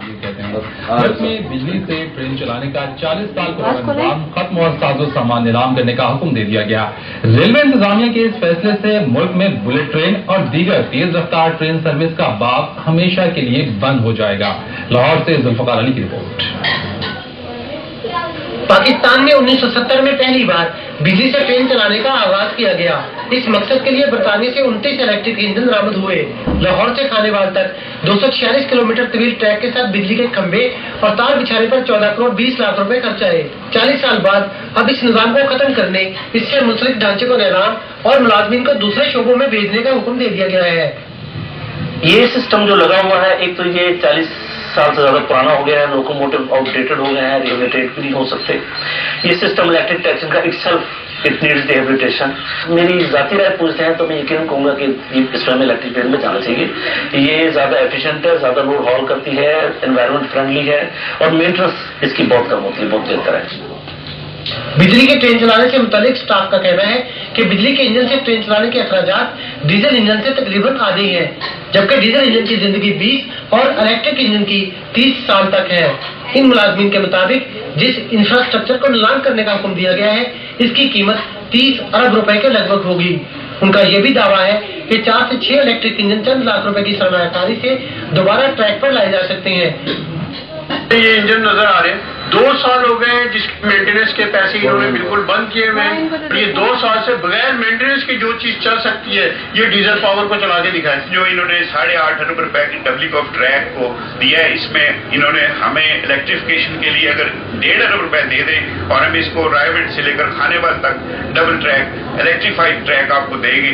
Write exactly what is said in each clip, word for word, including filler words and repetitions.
कहते हैं। भारत में बिजली से ट्रेन चलाने का चालीस साल पुराना निजाम खत्म और साजो सामान नीलाम करने का हुक्म दे दिया गया। रेलवे इंतजामिया के इस फैसले से मुल्क में बुलेट ट्रेन और दीगर तेज रफ्तार ट्रेन सर्विस का बाब हमेशा के लिए बंद हो जाएगा। लाहौर से जुल्फकार अली की रिपोर्ट। पाकिस्तान में उन्नीस सौ सत्तर में पहली बार बिजली से ट्रेन चलाने का आगाज किया गया। इस मकसद के लिए बरतानिया से उनतीस इलेक्ट्रिक इंजन बरामद हुए। लाहौर से खानेवाल तक दो सौ छियालीस किलोमीटर तवील ट्रैक के साथ बिजली के खंभे और तार बिछाने पर चौदह करोड़ बीस लाख रुपए खर्च आए। चालीस साल बाद अब इस निजाम को खत्म करने, इससे मुंसलिक ढांचे को नीलाम और मुलाजमीन को दूसरे शोबों में भेजने का हुक्म दे दिया गया है। ये सिस्टम जो लगा हुआ है, एक तो ये चालीस साल से ज्यादा पुराना हो गया है, लोकोमोटिव आउटडेटेड हो गए हैं, रिहेबिलिटेट भी नहीं हो सकते। ये सिस्टम इलेक्ट्रिक टैक्सी का इटसेल्फ इट नीड्स रिहेबिलिटेशन। मेरी जाती राय पूछते हैं तो मैं यकीन कहूंगा कि इस समय इलेक्ट्रिक ट्रेन में जाना चाहिए। ये ज्यादा एफिशिएंट है, ज्यादा लोड हॉल करती है, एनवायरमेंट फ्रेंडली है और मेंटेनेंस इसकी बहुत कम होती है, बहुत बेहतर है। बिजली के ट्रेन चलाने से मुतालिक स्टाफ का कहना है कि बिजली के इंजन से ट्रेन चलाने के अखराजात डीजल इंजन से तकरीबन आधे हैं, जबकि डीजल इंजन की जिंदगी बीस और इलेक्ट्रिक इंजन की तीस साल तक है। इन मुलाजमीन के मुताबिक जिस इंफ्रास्ट्रक्चर को नीलाम करने का हुक्म दिया गया है, इसकी कीमत तीस अरब रुपए के लगभग होगी। उनका यह भी दावा है कि चार से छह इलेक्ट्रिक इंजन चंद लाख रुपए की सरमायाकारी से दोबारा ट्रैक पर लाए जा सकते हैं। ये इंजन नजर आ रहे हैं, दो साल हो गए जिसके मेंटेनेंस के पैसे इन्होंने बिल्कुल बंद किए हुए हैं। ये दो साल से बगैर मेंटेनेंस की जो चीज चल सकती है, ये डीजल पावर को चला के दिखाए। जो इन्होंने साढ़े आठ अरब रुपए की डबलिंग ऑफ ट्रैक को दिया है, इसमें इन्होंने हमें इलेक्ट्रिफिकेशन के लिए अगर डेढ़ अरब रुपए दे दें और हम इसको रायगढ़ से लेकर खानेवाल तक डबल ट्रैक इलेक्ट्रीफाइड ट्रैक आपको देंगे।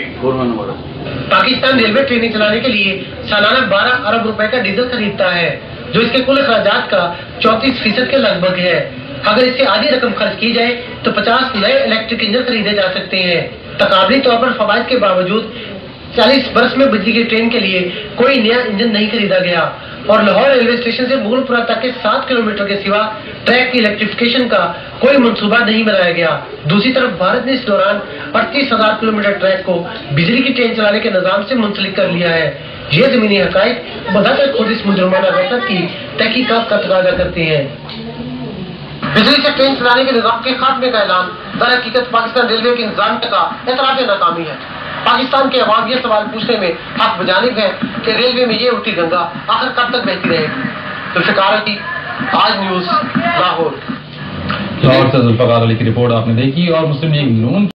पाकिस्तान रेलवे ट्रेनें चलाने के लिए सालाना बारह अरब रुपए का डीजल खरीदता है, जो इसके कुल अखराजात का चौंतीस फीसद के लगभग है। अगर इससे आधी रकम खर्च की जाए तो पचास नए इलेक्ट्रिक इंजन खरीदे जा सकते हैं। तकाबली तौर पर फवायद के बावजूद चालीस वर्ष में बिजली की ट्रेन के लिए कोई नया इंजन नहीं खरीदा गया और लाहौर रेलवे स्टेशन से मुगलपुरा तक के सात किलोमीटर के सिवा ट्रैक की इलेक्ट्रिफिकेशन का कोई मंसूबा नहीं बनाया गया। दूसरी तरफ भारत ने इस दौरान अड़तीस हजार किलोमीटर ट्रैक को बिजली की ट्रेन चलाने के निजाम से मुंसलिक कर लिया है। ये जमीनी हकायक बदौलत खुद इस मुजरमाना हरकत की तहकीकात का तकाजा करते हैं। बिजली से ट्रेन चलाने के निजाम के खात्मे का ऐलान दर हकीकत पाकिस्तान रेलवे के इंतजामिया का एतराफ नाकामी है। पाकिस्तान के अवाम ये सवाल पूछने में हक बजानिब है कि रेलवे में ये उठी गंगा आखिर कब तक बहती रहेगी। जुल्फकार अली, आज न्यूज, लाहौर। लाहौर से जुल्फकार अली की रिपोर्ट आपने देखी। और मुस्लिम लीग नून